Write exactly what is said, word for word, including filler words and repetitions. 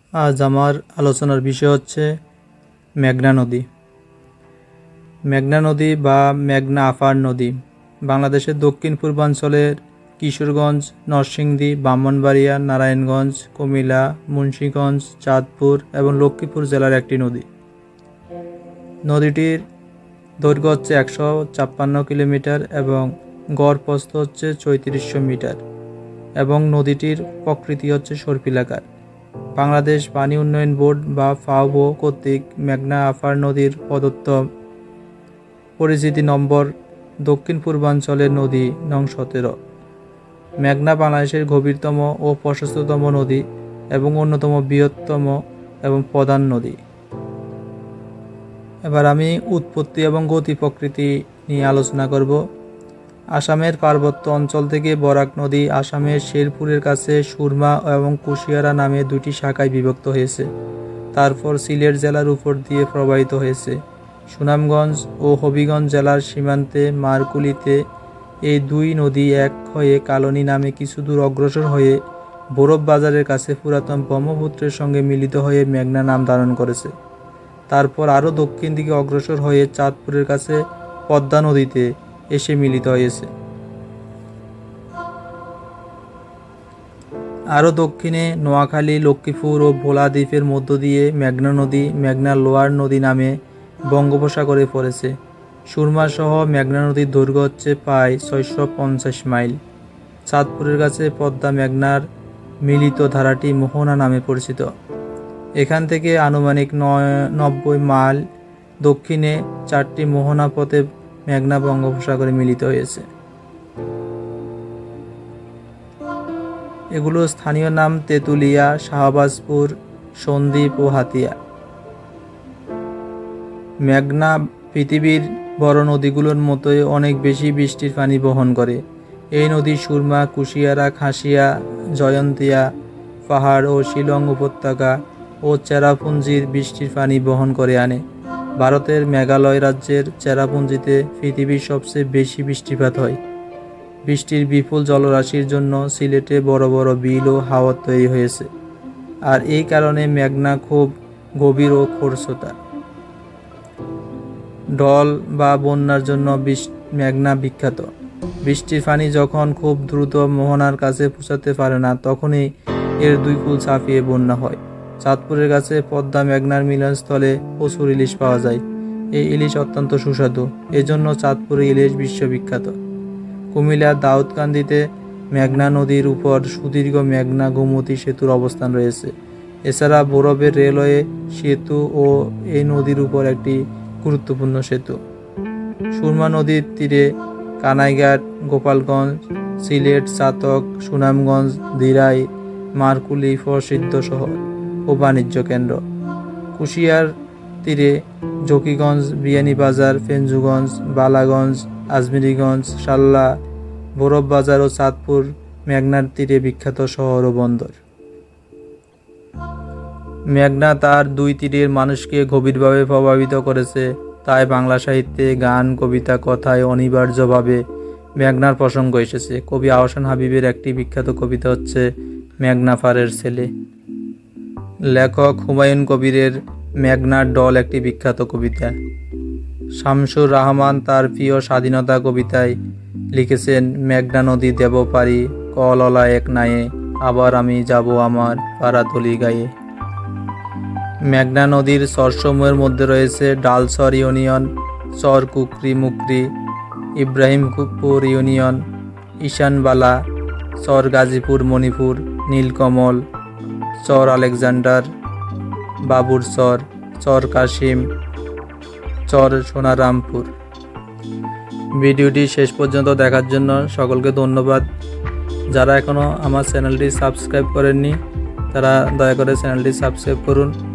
আজ আমার আলোচনার বিষয় হচ্ছে মেঘনা নদী। মেঘনা নদী বা মেঘনা আফার নদী বাংলাদেশের দক্ষিণ পূর্বাঞ্চলের কিশোরগঞ্জ, নরসিংদী, ব্রাহ্মণবাড়িয়া, নারায়ণগঞ্জ, কুমিল্লা, মুন্সিগঞ্জ, চাঁদপুর এবং লক্ষ্মীপুর জেলার একটি নদী। নদীটির দৈর্ঘ্য হচ্ছে একশো ছাপ্পান্ন কিলোমিটার এবং গড় প্রস্থ হচ্ছে চৌত্রিশশো মিটার এবং নদীটির প্রকৃতি হচ্ছে সর্পিলাকার। বাংলাদেশ পানি উন্নয়ন বোর্ড বা ফাওবো কর্তৃক মেঘনা আফার নদীর প্রদত্ত পরিচিতি নম্বর দক্ষিণ পূর্বাঞ্চলের নদী নং সতেরো। মেঘনা বাংলাদেশের গভীরতম ও প্রশস্ততম নদী এবং অন্যতম বৃহত্তম এবং প্রধান নদী। এবার আমি উৎপত্তি এবং গতি প্রকৃতি নিয়ে আলোচনা করব। আসামের পার্বত্য অঞ্চল থেকে বরাক নদী আসামের শেরপুরের কাছে সুরমা এবং কুশিয়ারা নামে দুটি শাখায় বিভক্ত হয়েছে। তারপর সিলেট জেলার উপর দিয়ে প্রবাহিত হয়েছে। সুনামগঞ্জ ও হবিগঞ্জ জেলার সীমান্তে মারকুলিতে এই দুই নদী এক হয়ে কালনী নামে কিছু দূর অগ্রসর হয়ে বরফ বাজারের কাছে পুরাতন ব্রহ্মপুত্রের সঙ্গে মিলিত হয়ে মেঘনা নাম ধারণ করেছে। তারপর আরও দক্ষিণ দিকে অগ্রসর হয়ে চাঁদপুরের কাছে পদ্মা নদীতে এসে মিলিত হয়েছে। আরও দক্ষিণে নোয়াখালী, লক্ষ্মীপুর ও ভোলা দ্বীপের মধ্য দিয়ে মেঘনা নদী মেঘনা লোয়ার নদী নামে বঙ্গোপসাগরে পড়েছে। সুরমা সহ মেঘনা নদীর দৈর্ঘ্য হচ্ছে প্রায় ছয়শো পঞ্চাশ মাইল। চাঁদপুরের কাছে পদ্মা মেঘনার মিলিত ধারাটি মোহনা নামে পরিচিত। এখান থেকে আনুমানিক নয় নব্বই মাইল দক্ষিণে চারটি মোহনা পথে মেঘনা বঙ্গোপসাগরে মিলিত হয়েছে। এগুলো স্থানীয় নাম তেঁতুলিয়া, শাহবাজপুর, সন্দ্বীপ ও হাতিয়া। মেঘনা পৃথিবীর বড় নদীগুলোর মতোই অনেক বেশি বৃষ্টির পানি বহন করে। এই নদী সুরমা, কুশিয়ারা, খাসিয়া, জয়ন্তিয়া পাহাড় ও শিলং উপত্যকা ও চেরাপুঞ্জির বৃষ্টির পানি বহন করে আনে। ভারতের মেঘালয় রাজ্যের চেরাপুঞ্জিতে পৃথিবীর সবচেয়ে বেশি বৃষ্টিপাত হয়। বৃষ্টির বিপুল জলরাশির জন্য সিলেটে বড় বড় বিল ও হাওর তৈরি হয়েছে, আর এই কারণে মেঘনা খুব গভীর ও খরস্রোতা। ঢল বা বন্যার জন্য মেঘনা বিখ্যাত। বৃষ্টির পানি যখন খুব দ্রুত মোহনার কাছে পৌঁছাতে পারে না, তখনই এর দুই কূল ছাপিয়ে বন্যা হয়। চাঁদপুরের কাছে পদ্মা মেঘনার মিলনস্থলে প্রচুর ইলিশ পাওয়া যায়। এই ইলিশ অত্যন্ত সুস্বাদু, এজন্য চাঁদপুরে ইলিশ বিশ্ববিখ্যাত। কুমিল্লার দাউদকান্দিতে মেঘনা নদীর উপর সুদীর্ঘ মেঘনা গোমতী সেতুর অবস্থান রয়েছে। এছাড়া বরফের রেলওয়ে সেতু ও এই নদীর উপর একটি গুরুত্বপূর্ণ সেতু। সুরমা নদীর তীরে কানাইঘাট, গোপালগঞ্জ, সিলেট, চাতক, সুনামগঞ্জ, দিরাই, মারকুলি প্রসিদ্ধ শহর ও বাণিজ্য কেন্দ্র। কুশিয়ার তীরে জকিগঞ্জ, বিয়ানীবাজার, ফেঞ্জুগঞ্জ, বালাগঞ্জ, আজমিরিগঞ্জ, সাল্লা, বরফ বাজার ও চাঁদপুর মেঘনার তীরে বিখ্যাত শহর ও বন্দর। মেঘনা তার দুই তীরের মানুষকে গভীরভাবে প্রভাবিত করেছে, তাই বাংলা সাহিত্যে গান, কবিতা, কথায় অনিবার্যভাবে মেঘনার প্রসঙ্গ এসেছে। কবি আহসান হাবীবের একটি বিখ্যাত কবিতা হচ্ছে মেঘনা পাড়ের ছেলে। লেখক হুমায়ুন কবিরের মেঘনার ডল একটি বিখ্যাত কবিতা। শামসুর রহমান তার প্রিয় স্বাধীনতা কবিতায় লিখেছেন, মেঘনা নদী দেব পারি কললা এক নায়ে, আবার আমি যাব আমার পাড়াতলি গায়ে। মেঘনা নদীর চরসমূহের মধ্যে রয়েছে Dalchar union, Char Kukri Mukri, Ibrahimpur union, Ishanbala, Char Gazipur Manipur, Nilkamal, Char Alexander, Babur Char, চর কাশিম, চর সোনারামপুর। ভিডিওটি শেষ পর্যন্ত দেখার জন্য সকলকে ধন্যবাদ। যারা এখনও আমার চ্যানেলটি সাবস্ক্রাইব করেননি তারা দয়া করে চ্যানেলটি সাবস্ক্রাইব করুন।